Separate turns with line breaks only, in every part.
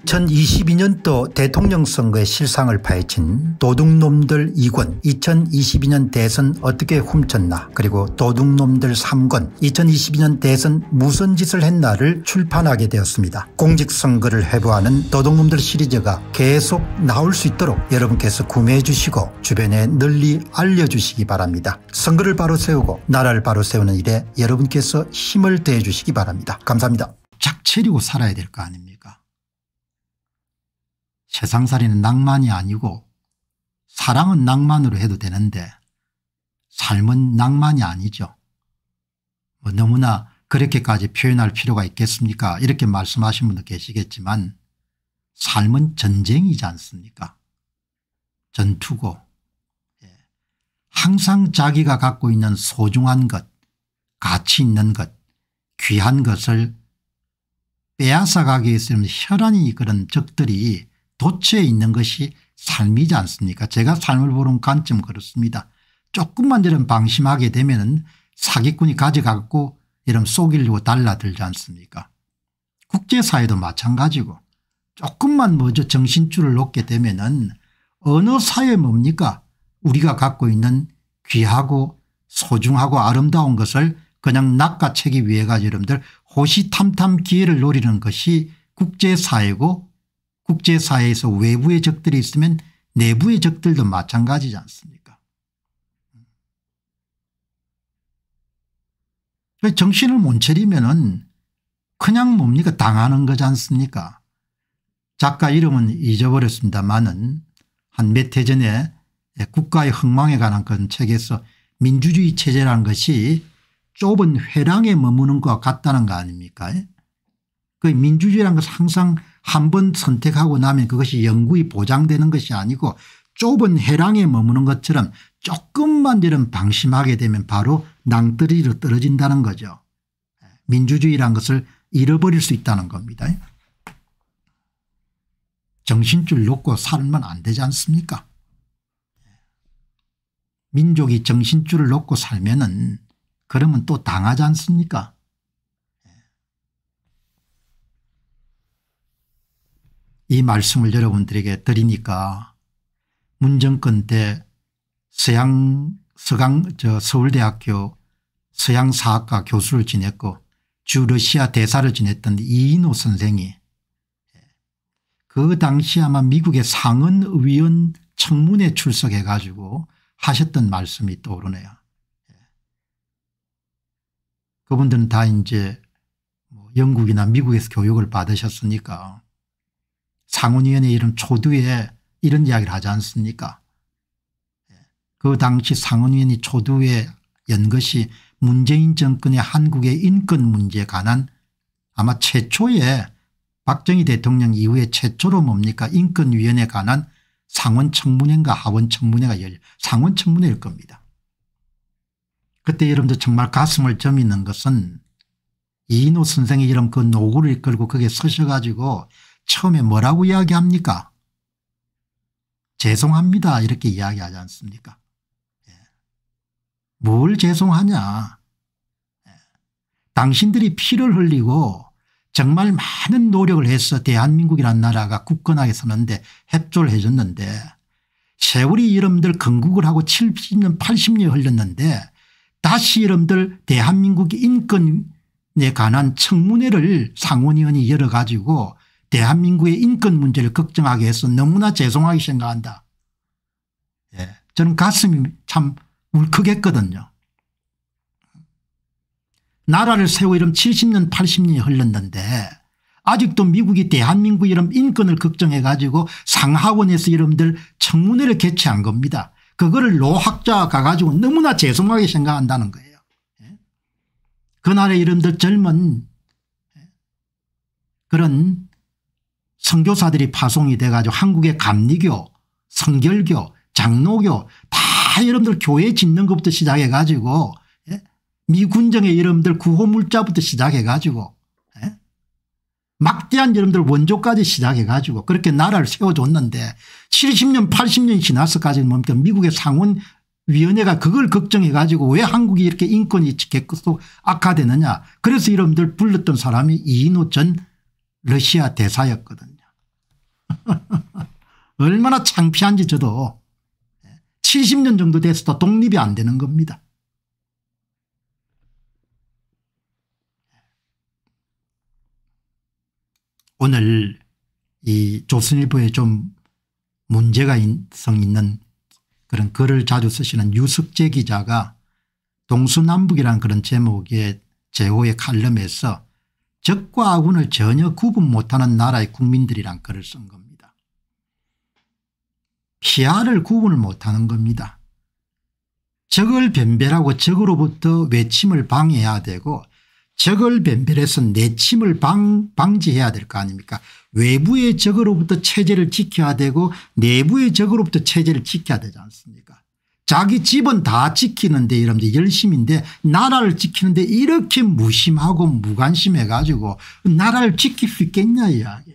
2022년도 대통령 선거의 실상을 파헤친 도둑놈들 2권 2022년 대선 어떻게 훔쳤나 그리고 도둑놈들 3권 2022년 대선 무슨 짓을 했나를 출판하게 되었습니다. 공직선거를 회부하는 도둑놈들 시리즈가 계속 나올 수 있도록 여러분께서 구매해 주시고 주변에 널리 알려주시기 바랍니다. 선거를 바로 세우고 나라를 바로 세우는 일에 여러분께서 힘을 대해 주시기 바랍니다. 감사합니다. 작체리고 살아야 될 거 아닙니까? 세상살이는 낭만이 아니고 사랑은 낭만으로 해도 되는데 삶은 낭만이 아니죠. 너무나 그렇게까지 표현할 필요가 있겠습니까? 이렇게 말씀하신 분도 계시겠지만 삶은 전쟁이지 않습니까? 전투고 항상 자기가 갖고 있는 소중한 것, 가치 있는 것, 귀한 것을 빼앗아가기 위해서 혈안이 그런 적들이 도처에 있는 것이 삶이지 않습니까? 제가 삶을 보는 관점은 그렇습니다. 조금만 이런 방심하게 되면 사기꾼이 가져가고 이런 속이려고 달라들지 않습니까? 국제사회도 마찬가지고 조금만 먼저 정신줄을 놓게 되면 어느 사회 뭡니까? 우리가 갖고 있는 귀하고 소중하고 아름다운 것을 그냥 낚아채기 위해 가지고 여러분들 호시탐탐 기회를 노리는 것이 국제사회고 국제사회에서 외부의 적들이 있으면 내부의 적들도 마찬가지지 않습니까? 정신을 못 차리면은 그냥 뭡니까 당하는 거지 않습니까? 작가 이름은 잊어버렸습니다마는 한 몇 해 전에 국가의 흥망에 관한 그런 책에서 민주주의 체제라는 것이 좁은 회랑에 머무는 것과 같다는 거 아닙니까? 그 민주주의라는 것은 항상 한번 선택하고 나면 그것이 영구히 보장되는 것이 아니고 좁은 회랑에 머무는 것처럼 조금만 이런 방심하게 되면 바로 낭떠러지로 떨어진다는 거죠. 민주주의라는 것을 잃어버릴 수 있다는 겁니다. 정신줄 놓고 살면 안 되지 않습니까? 민족이 정신줄을 놓고 살면은 그러면 또 당하지 않습니까? 이 말씀을 여러분들에게 드리니까 문정권 때 서울대학교 서양사학과 교수를 지냈고 주 러시아 대사를 지냈던 이인호 선생이 그 당시 아마 미국의 상원의원 청문회 출석해 가지고 하셨던 말씀이 떠오르네요. 그분들은 다 이제 영국이나 미국에서 교육을 받으셨으니까 상원위원회 이런 초두에 이런 이야기를 하지 않습니까? 그 당시 상원위원회 초두에 연 것이 문재인 정권의 한국의 인권 문제에 관한 아마 최초의 박정희 대통령 이후에 최초로 뭡니까 인권위원회에 관한 상원청문회인가 하원청문회가 상원청문회일 겁니다. 그때 여러분들 정말 가슴을 저미는 것은 이인호 선생이 이런 그 노고를 이끌고 거기에 서셔가지고 처음에 뭐라고 이야기합니까? 죄송합니다 이렇게 이야기하지 않습니까? 뭘 죄송하냐. 당신들이 피를 흘리고 정말 많은 노력을 해서 대한민국이라는 나라가 굳건하게 서는데 협조를 해 줬는데 세월이 여러분들 건국을 하고 70년 80년이 흘렀는데 다시 여러분들 대한민국 인권에 관한 청문회를 상원의원이 열어가지고 대한민국의 인권 문제를 걱정하게 해서 너무나 죄송하게 생각한다. 저는 가슴이 참 울컥했거든요. 나라를 세워 이런 70년 80년이 흘렀는데 아직도 미국이 대한민국 이런 인권을 걱정해 가지고 상하원에서 여러분들 청문회를 개최한 겁니다. 그거를 노학자가 가가지고 너무나 죄송하게 생각한다는 거예요. 그날에 여러분들 젊은 그런 선교사들이 파송이 돼 가지고 한국의 감리교, 성결교, 장로교 다 여러분들 교회 짓는 것부터 시작해 가지고 미군정의 여러분들 구호물자부터 시작해 가지고 막대한 여러분들 원조까지 시작해 가지고 그렇게 나라를 세워줬는데 70년 80년이 지나서까지 뭡니까 미국의 상원위원회가 그걸 걱정해 가지고 왜 한국이 이렇게 인권이 계속 악화되느냐. 그래서 여러분들 불렀던 사람이 이인호 전 러시아 대사였거든요. 얼마나 창피한지 저도 70년 정도 돼서도 독립이 안 되는 겁니다. 오늘 이 조선일보에 좀 문제가 있는 그런 글을 자주 쓰시는 유석재 기자가 동서남북이라는 그런 제목의 제5의 칼럼에서 적과 아군을 전혀 구분 못하는 나라의 국민들이란 글을 쓴 겁니다. 피아를 구분을 못하는 겁니다. 적을 변별하고 적으로부터 외침을 방해해야 되고 적을 변별해서 내침을 방지해야 될 거 아닙니까? 외부의 적으로부터 체제를 지켜야 되고 내부의 적으로부터 체제를 지켜야 되지 않습니까? 자기 집은 다 지키는데 여러분들 열심인데 나라를 지키는데 이렇게 무심하고 무관심해 가지고 나라를 지킬 수 있겠냐 이야기예요.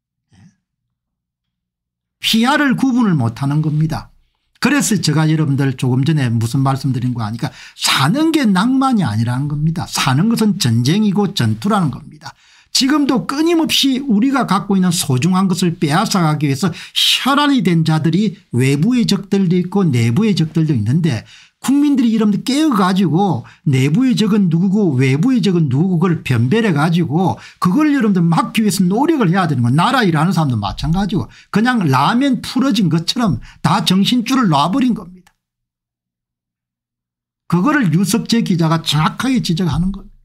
피아를 구분을 못하는 겁니다. 그래서 제가 여러분들 조금 전에 무슨 말씀드린 거 아니까 사는 게 낭만이 아니라는 겁니다. 사는 것은 전쟁이고 전투라는 겁니다. 지금도 끊임없이 우리가 갖고 있는 소중한 것을 빼앗아가기 위해서 혈안이 된 자들이 외부의 적들도 있고 내부의 적들도 있는데 국민들이 여러분들 깨어가지고 내부의 적은 누구고 외부의 적은 누구고 그걸 변별해 가지고 그걸 여러분들 막기 위해서 노력을 해야 되는 거예요. 나라 일하는 사람도 마찬가지고 그냥 라면 풀어진 것처럼 다 정신줄을 놔버린 겁니다. 그거를 유석재 기자가 정확하게 지적하는 겁니다.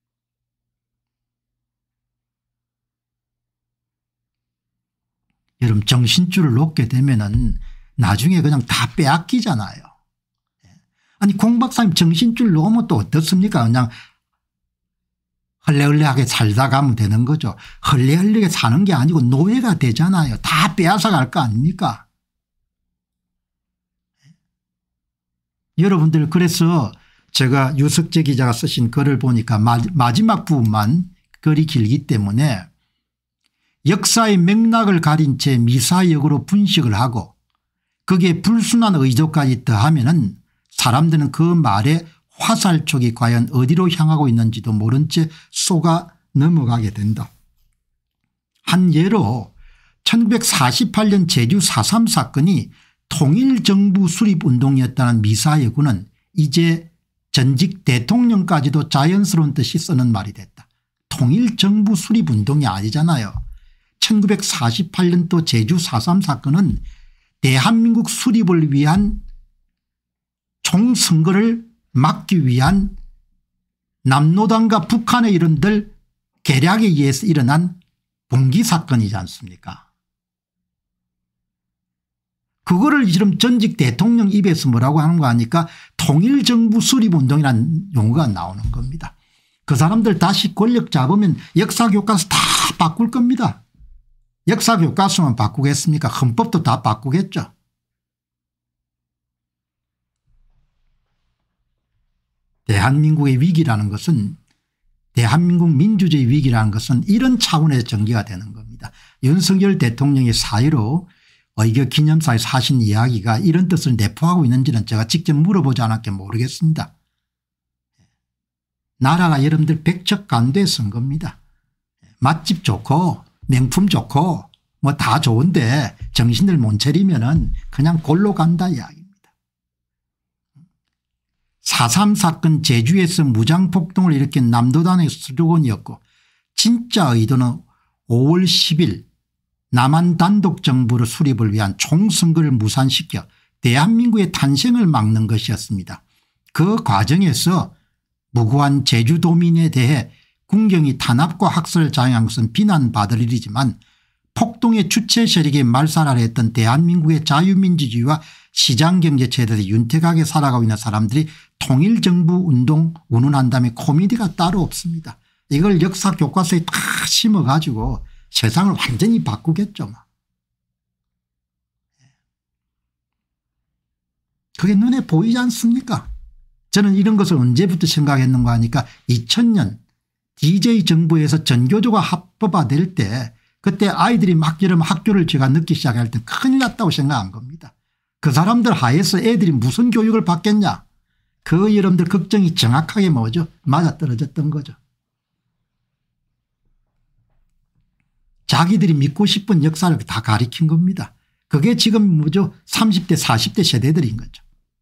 여러분 정신줄을 놓게 되면은 나중에 그냥 다 빼앗기잖아요. 아니 공 박사님 정신줄 놓으면 또 어떻습니까? 그냥 헐레헐레하게 살다 가면 되는 거죠. 헐레헐레하게 사는 게 아니고 노예가 되잖아요. 다 빼앗아 갈 거 아닙니까? 여러분들 그래서 제가 유석재 기자가 쓰신 글을 보니까 마지막 부분만 글이 길기 때문에 역사의 맥락을 가린 채 미사역으로 분식을 하고 거기에 불순한 의도까지 더하면은 사람들은 그 말에 화살촉이 과연 어디로 향하고 있는지도 모른 채 쏘가 넘어가게 된다. 한 예로 1948년 제주 4.3 사건이 통일정부 수립운동이었다는 미사여구는 이제 전직 대통령까지도 자연스러운 듯이 쓰는 말이 됐다. 통일정부 수립운동이 아니잖아요. 1948년도 제주 4.3 사건은 대한민국 수립을 위한 총선거를 막기 위한 남로당과 북한의 이름들 계략에 의해서 일어난 봉기사건이지 않습니까? 그거를 지금 전직 대통령 입에서 뭐라고 하는 거 아니까 통일정부 수립운동이라는 용어가 나오는 겁니다. 그 사람들 다시 권력 잡으면 역사교과서 다 바꿀 겁니다. 역사교과서만 바꾸겠습니까? 헌법도 다 바꾸겠죠. 대한민국의 위기라는 것은 대한민국 민주주의 위기라는 것은 이런 차원에서 전개가 되는 겁니다. 윤석열 대통령의 사의로 의교 기념사에서 하신 이야기가 이런 뜻을 내포하고 있는지는 제가 직접 물어보지 않았기 모르겠습니다. 나라가 여러분들 백척간도에 쓴 겁니다. 맛집 좋고 명품 좋고 뭐 다 좋은데 정신을 못 차리면은 그냥 골로 간다 이야기입니다. 4.3 사건 제주에서 무장폭동을 일으킨 남도단의 슬로건이었고 진짜 의도는 5월 10일 남한 단독정부를 수립을 위한 총선거를 무산시켜 대한민국의 탄생을 막는 것이었습니다. 그 과정에서 무고한 제주도민에 대해 군경이 탄압과 학살을 자행한 것은 비난받을 일이지만 폭동의 주체 세력에 말살하려 했던 대한민국의 자유민주주의와 시장경제체제에서 윤택하게 살아가고 있는 사람들이 통일정부 운동 운운한 다음에 코미디가 따로 없습니다. 이걸 역사교과서에 다 심어가지고 세상을 완전히 바꾸겠죠. 그게 눈에 보이지 않습니까? 저는 이런 것을 언제부터 생각했는가 하니까 2000년 DJ 정부에서 전교조가 합법화될 때 그때 아이들이 막 여러분 학교를 제가 늦기 시작할 때 큰일 났다고 생각한 겁니다. 그 사람들 하에서 애들이 무슨 교육을 받겠냐. 그 여러분들 걱정이 정확하게 뭐죠? 맞아떨어졌던 거죠. 자기들이 믿고 싶은 역사를 다 가리킨 겁니다. 그게 지금 뭐죠? 30대 40대 세대들인 거죠.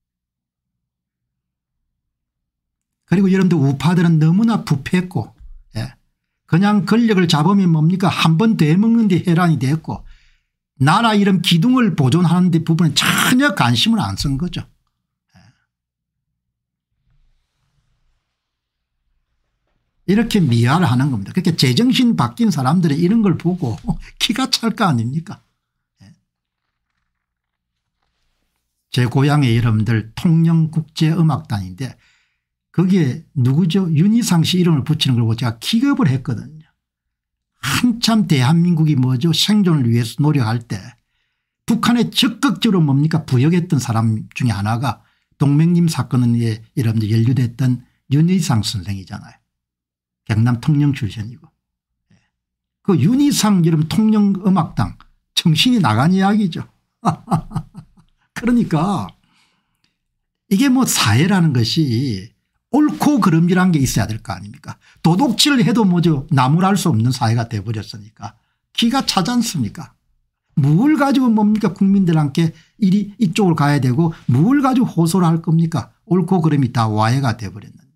그리고 여러분들 우파들은 너무나 부패했고 그냥 권력을 잡으면 뭡니까 한 번 더 해먹는 데 해란이 됐고 나라 이름 기둥을 보존하는 데 부분에 전혀 관심을 안 쓴 거죠. 이렇게 미화를 하는 겁니다. 그러니까 제정신 바뀐 사람들은 이런 걸 보고 기가 찰 거 아닙니까. 제 고향의 여러분들 통영국제음악단인데 거기에 누구죠? 윤희상 씨 이름을 붙이는 걸 보고 제가 기겁을 했거든요. 한참 대한민국이 뭐죠? 생존을 위해서 노력할 때 북한에 적극적으로 뭡니까 부역했던 사람 중에 하나가 동맹림 사건에 여러분들 연루됐던 윤희상 선생이잖아요. 경남 통영 출신이고. 그 윤희상 여러분 통영음악당 정신이 나간 이야기죠. 그러니까 이게 뭐 사회라는 것이 옳고 그름이라는 게 있어야 될 거 아닙니까. 도둑질을 해도 뭐죠 나무랄 수 없는 사회가 돼버렸으니까 기가 차지 않습니까. 뭘 가지고 뭡니까 국민들한테 이쪽으로 가야 되고 뭘 가지고 호소를 할 겁니까. 옳고 그름이 다 와해가 돼버렸는데.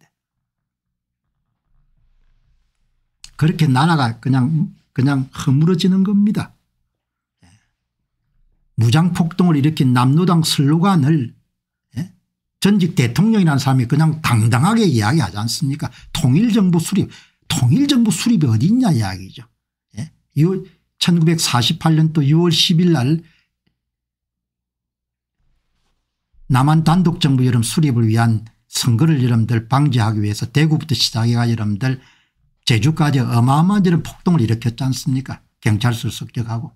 그렇게 나라가 그냥 허물어지는 겁니다. 무장폭동을 일으킨 남로당 슬로건을 전직 대통령이라는 사람이 그냥 당당하게 이야기하지 않습니까. 통일정부 수립. 통일정부 수립이 어디 있냐 이야기죠. 1948년도 6월 10일 날 남한 단독정부 여러분 수립을 위한 선거를 여러분들 방지하기 위해서 대구부터 시작해가 여러분들 제주까지 어마어마한 이런 폭동을 일으켰지 않습니까. 경찰서 습격하고.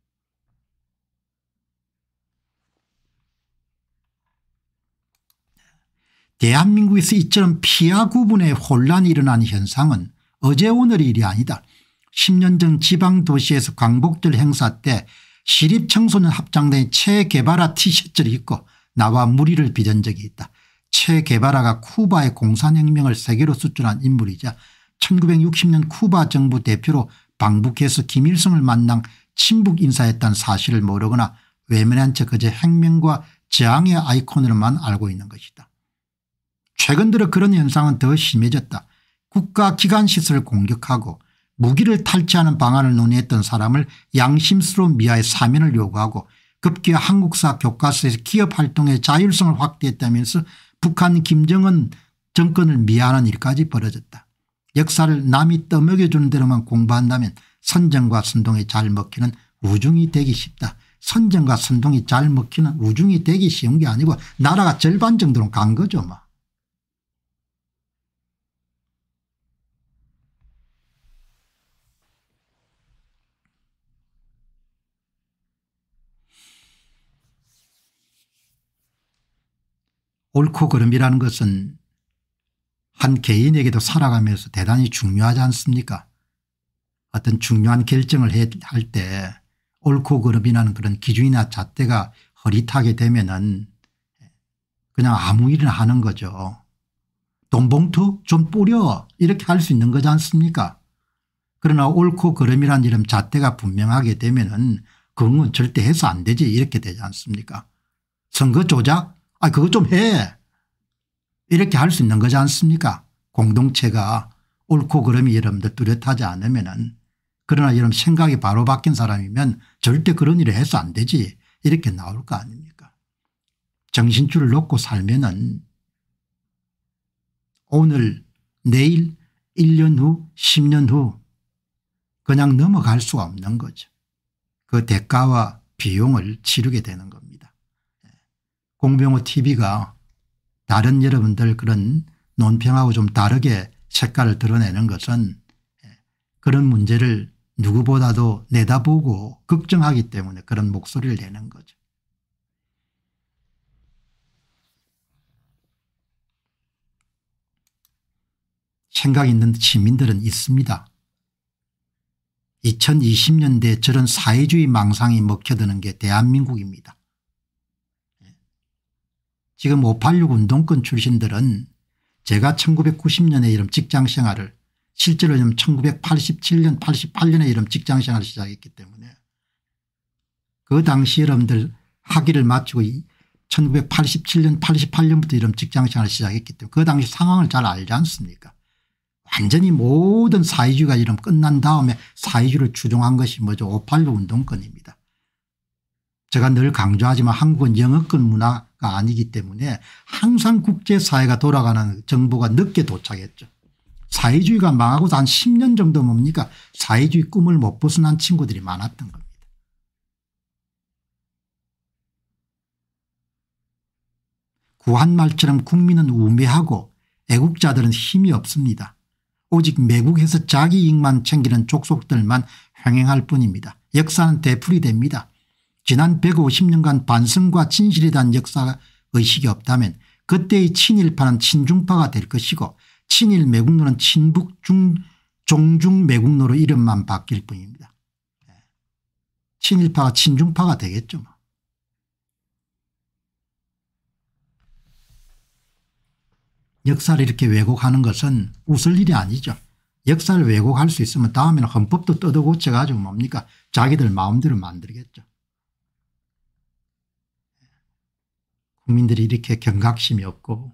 대한민국에서 이처럼 피하 구분의 혼란이 일어나는 현상은 어제 오늘의 일이 아니다. 10년 전 지방도시에서 광복절 행사 때 시립청소년 합창단이 체 게바라 티셔츠를 입고 나와 물의를 빚은 적이 있다. 체 게바라가 쿠바의 공산혁명을 세계로 수출한 인물이자 1960년 쿠바 정부 대표로 방북해서 김일성을 만난 친북 인사였다는 사실을 모르거나 외면한 채 그저 혁명과 저항의 아이콘으로만 알고 있는 것이다. 최근 들어 그런 현상은 더 심해졌다. 국가기관시설을 공격하고 무기를 탈취하는 방안을 논의했던 사람을 양심스러운 미화의 사면을 요구하고 급기야 한국사 교과서에서 기업활동의 자율성을 확대했다면서 북한 김정은 정권을 미화하는 일까지 벌어졌다. 역사를 남이 떠먹여주는 대로만 공부한다면 선정과 선동이 잘 먹히는 우중이 되기 쉽다. 선정과 선동이 잘 먹히는 우중이 되기 쉬운 게 아니고 나라가 절반 정도로 간 거죠. 뭐. 옳고 그름이라는 것은 한 개인에게도 살아가면서 대단히 중요하지 않습니까. 어떤 중요한 결정을 할 때 옳고 그름이라는 그런 기준이나 잣대가 허릿하게 되면은 그냥 아무 일이나 하는 거죠. 돈 봉투 좀 뿌려 이렇게 할 수 있는 거지 않습니까. 그러나 옳고 그름이라는 이런 잣대가 분명하게 되면은 그건 절대 해서 안 되지 이렇게 되지 않습니까. 선거 조작 그거 좀 해. 이렇게 할 수 있는 거지 않습니까. 공동체가 옳고 그름이 여러분들 뚜렷하지 않으면은 그러나 여러분 생각이 바로 바뀐 사람이면 절대 그런 일을 해서 안 되지 이렇게 나올 거 아닙니까. 정신줄을 놓고 살면은 오늘 내일 1년 후 10년 후 그냥 넘어갈 수가 없는 거죠. 그 대가와 비용을 치르게 되는 겁니다. 공병호 TV가 다른 여러분들 그런 논평하고 좀 다르게 색깔을 드러내는 것은 그런 문제를 누구보다도 내다보고 걱정하기 때문에 그런 목소리를 내는 거죠. 생각 있는 시민들은 있습니다. 2020년대에 저런 사회주의 망상이 먹혀드는 게 대한민국입니다. 지금 586 운동권 출신들은 제가 1990년에 이런 직장생활을 실제로 1987년 88년에 이런 직장생활을 시작했기 때문에 그 당시 여러분들 학위를 마치고 1987년 88년부터 이런 직장생활을 시작했기 때문에 그 당시 상황을 잘 알지 않습니까? 완전히 모든 사회주의가 이런 끝난 다음에 사회주의를 추종한 것이 뭐죠? 586 운동권입니다. 제가 늘 강조하지만 한국은 영어권 문화가 아니기 때문에 항상 국제사회가 돌아가는 정보가 늦게 도착했죠. 사회주의가 망하고도 한 10년 정도 뭡니까? 사회주의 꿈을 못 벗어난 친구들이 많았던 겁니다. 구한말처럼 국민은 우매하고 애국자들은 힘이 없습니다. 오직 매국에서 자기 이익만 챙기는 족속들만 횡행할 뿐입니다. 역사는 되풀이됩니다. 지난 150년간 반성과 진실에 대한 역사의식이 없다면 그때의 친일파는 친중파가 될 것이고 친일 매국노는 친북 종중 매국노로 이름만 바뀔 뿐입니다. 친일파가 친중파가 되겠죠. 뭐. 역사를 이렇게 왜곡하는 것은 웃을 일이 아니죠. 역사를 왜곡할 수 있으면 다음에는 헌법도 뜯어고쳐 가지고 뭡니까 자기들 마음대로 만들겠죠. 국민들이 이렇게 경각심이 없고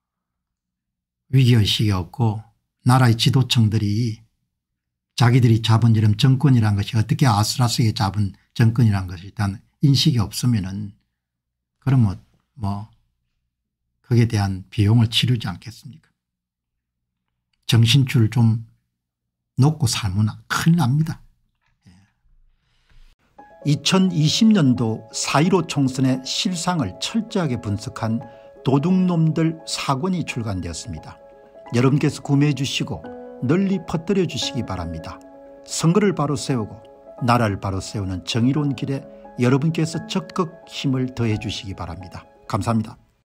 위기의식이 없고 나라의 지도층들이 자기들이 잡은 이런 정권이라는 것이 어떻게 아슬아슬하게 잡은 정권이라는 것에 대한 인식이 없으면은 그러면 뭐 거기에 대한 비용을 치르지 않겠습니까? 정신줄을 좀 놓고 살면 큰일 납니다. 2020년도 4.15 총선의 실상을 철저하게 분석한 도둑놈들 4권이 출간되었습니다. 여러분께서 구매해 주시고 널리 퍼뜨려 주시기 바랍니다. 선거를 바로 세우고 나라를 바로 세우는 정의로운 길에 여러분께서 적극 힘을 더해 주시기 바랍니다. 감사합니다.